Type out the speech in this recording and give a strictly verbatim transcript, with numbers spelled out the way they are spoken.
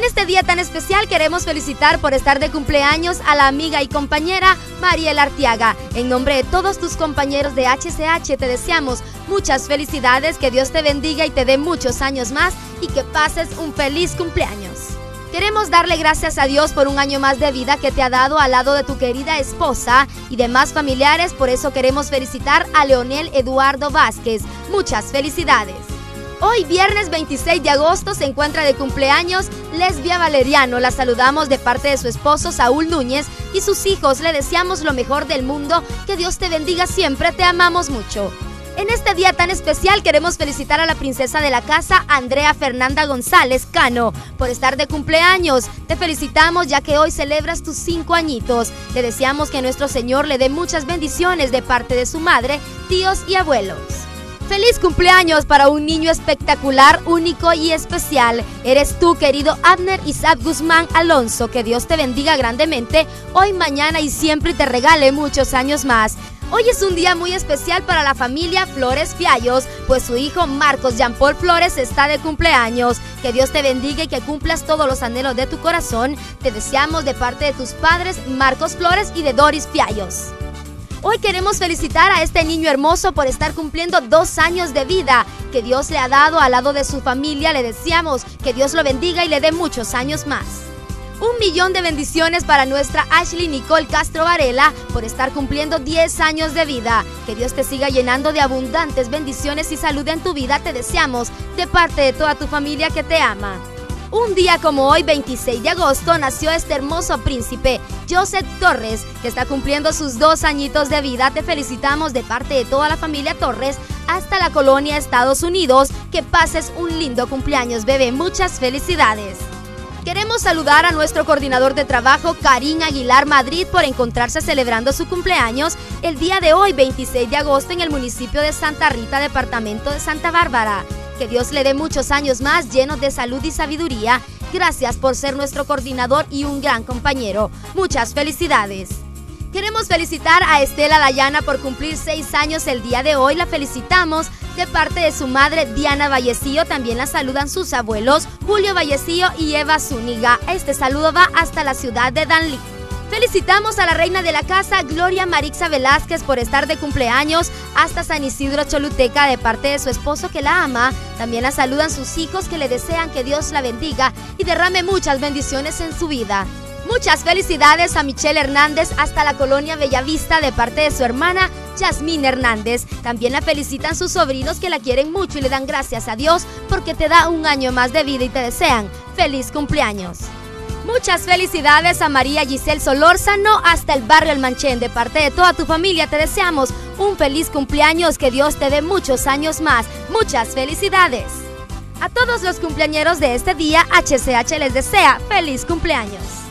este día tan especial queremos felicitar por estar de cumpleaños a la amiga y compañera Mariela Arteaga. En nombre de todos tus compañeros de H C H te deseamos muchas felicidades, que Dios te bendiga y te dé muchos años más y que pases un feliz cumpleaños. Queremos darle gracias a Dios por un año más de vida que te ha dado al lado de tu querida esposa y demás familiares. Por eso queremos felicitar a Leonel Eduardo Vázquez. Muchas felicidades. Hoy, viernes veintiséis de agosto, se encuentra de cumpleaños Lesbia Valeriano. La saludamos de parte de su esposo Saúl Núñez y sus hijos. Le deseamos lo mejor del mundo. Que Dios te bendiga siempre. Te amamos mucho. En este día tan especial queremos felicitar a la princesa de la casa, Andrea Fernanda González Cano, por estar de cumpleaños. Te felicitamos ya que hoy celebras tus cinco añitos. Le deseamos que nuestro Señor le dé muchas bendiciones de parte de su madre, tíos y abuelos. ¡Feliz cumpleaños para un niño espectacular, único y especial! Eres tú, querido Abner Isaac Guzmán Alonso. Que Dios te bendiga grandemente hoy, mañana y siempre y te regale muchos años más. Hoy es un día muy especial para la familia Flores Fiallos, pues su hijo Marcos Jean Paul Flores está de cumpleaños. Que Dios te bendiga y que cumplas todos los anhelos de tu corazón. Te deseamos de parte de tus padres Marcos Flores y de Doris Fiallos. Hoy queremos felicitar a este niño hermoso por estar cumpliendo dos años de vida que Dios le ha dado al lado de su familia. Le deseamos que Dios lo bendiga y le dé muchos años más. Un millón de bendiciones para nuestra Ashley Nicole Castro Varela por estar cumpliendo diez años de vida. Que Dios te siga llenando de abundantes bendiciones y salud en tu vida. Te deseamos de parte de toda tu familia que te ama. Un día como hoy, veintiséis de agosto, nació este hermoso príncipe, Joseph Torres, que está cumpliendo sus dos añitos de vida. Te felicitamos de parte de toda la familia Torres hasta la colonia Estados Unidos. Que pases un lindo cumpleaños, bebé. Muchas felicidades. Queremos saludar a nuestro coordinador de trabajo, Karim Aguilar Madrid, por encontrarse celebrando su cumpleaños el día de hoy, veintiséis de agosto, en el municipio de Santa Rita, departamento de Santa Bárbara. Que Dios le dé muchos años más llenos de salud y sabiduría. Gracias por ser nuestro coordinador y un gran compañero. Muchas felicidades. Queremos felicitar a Estela Dayana por cumplir seis años el día de hoy. La felicitamos de parte de su madre, Diana Vallecillo. También la saludan sus abuelos, Julio Vallecillo y Eva Zúñiga. Este saludo va hasta la ciudad de Danlí. Felicitamos a la reina de la casa, Gloria Marixa Velázquez, por estar de cumpleaños hasta San Isidro Choluteca de parte de su esposo que la ama. También la saludan sus hijos que le desean que Dios la bendiga y derrame muchas bendiciones en su vida. Muchas felicidades a Michelle Hernández hasta la colonia Bellavista de parte de su hermana Yasmín Hernández. También la felicitan sus sobrinos que la quieren mucho y le dan gracias a Dios porque te da un año más de vida y te desean feliz cumpleaños. Muchas felicidades a María Giselle Solórzano hasta el barrio El Manchén. De parte de toda tu familia te deseamos un feliz cumpleaños, que Dios te dé muchos años más. Muchas felicidades. A todos los cumpleañeros de este día, H C H les desea feliz cumpleaños.